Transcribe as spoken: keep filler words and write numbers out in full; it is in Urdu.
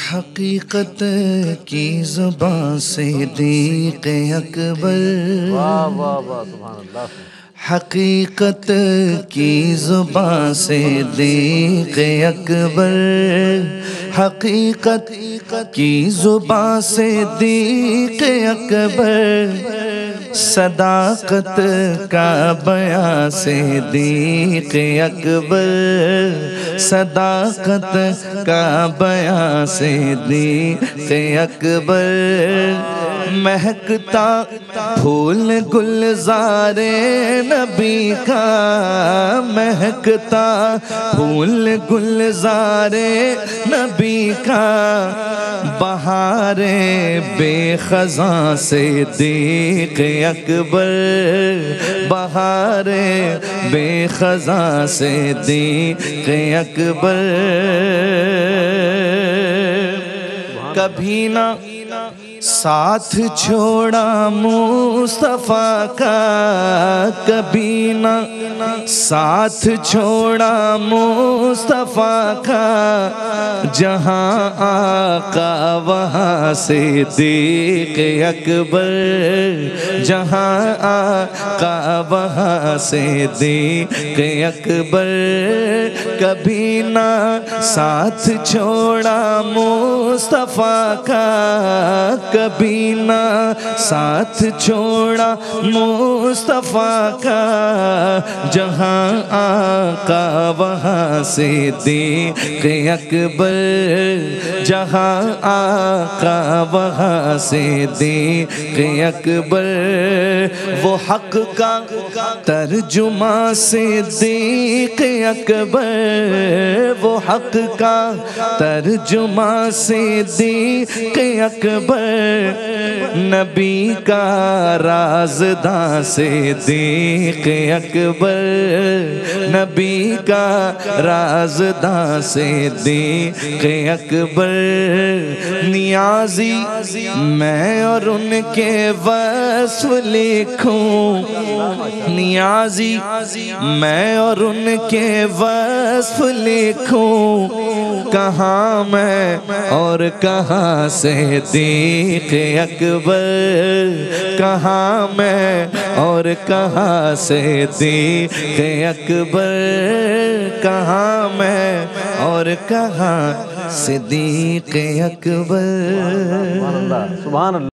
حقیقت کی زبان صدیق اکبر، واہ واہ واہ سبحان اللہ۔ حقیقت کی زبان صدیق اکبر، حقیقت کی زبان صدیق اکبر، صداقت کا بیان صدیق اکبر، صداقت کا بیان صدیق اکبر، مہکتا پھول گلزار نبی کا، مہکتا پھول گلزار نبی کا، بہار بے خزاں صدیق اکبر، بہار بے خزاں صدیق اکبر، کبھی نہ ساتھ چھوڑا مصطفیٰ کا، کبھی نہ ساتھ چھوڑا مصطفیٰ کا، جہاں آقا وہاں صدیق اکبر، جہاں آقا وہاں صدیق اکبر، کبھی نہ ساتھ چھوڑا مصطفیٰ کا، کبھی نہ ساتھ چھوڑا مصطفیٰ کا، جہاں آقا وہاں صدیق اکبر، جہاں آقا وہاں صدیق اکبر، وہ حق کا ترجمہ صدیق اکبر، وہ حق کا ترجمہ صدیق اکبر، نبی کا رازداں صدیق اکبر، نبی کا رازداں صدیق اکبر، نیازی میں اور ان کے وصف لکھوں، نیازی میں اور ان کے وصف لکھوں، کہاں میں اور کہاں صدیق اکبر، کہاں میں اور کہاں صدیق اکبر، کہاں میں اور کہاں صدیق اکبر۔ سبحان اللہ سبحان اللہ۔